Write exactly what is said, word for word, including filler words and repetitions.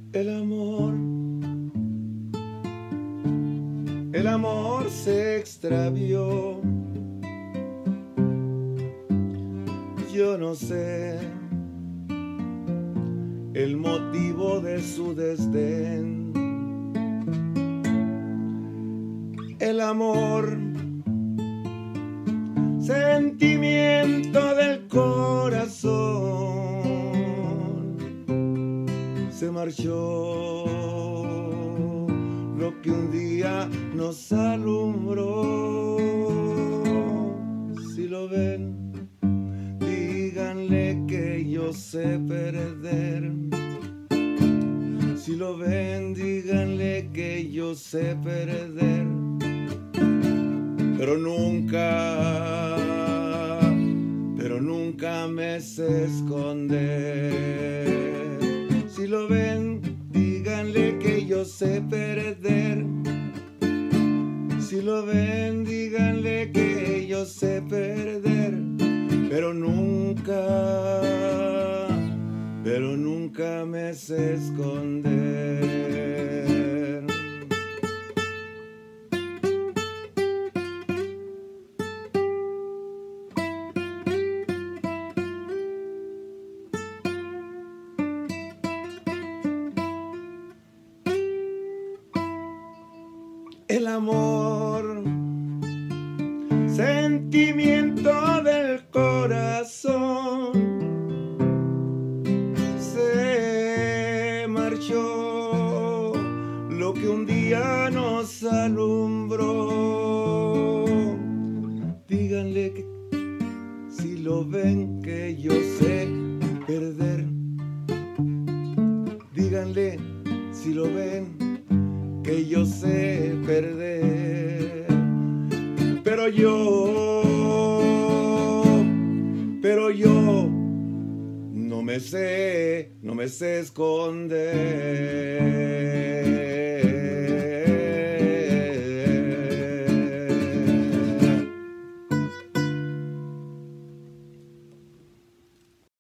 El amor, el amor se extravió. Yo no sé el motivo de su desdén. El amor, sentimiento del corazón, se marchó. Lo que un día nos alumbró. Si lo ven, díganle que yo sé perder. Si lo ven, díganle que yo sé perder. Pero nunca, pero nunca me sé esconder. Si lo ven, díganle que yo sé perder. Si lo ven, díganle que yo sé perder. Pero nunca, pero nunca me sé esconder. El amor, sentimiento del corazón, se marchó. Lo que un día nos alumbró. Díganle que si lo ven que yo sé perder. Díganle si lo ven que yo sé perder. Pero yo, pero yo no me sé, no me sé esconder.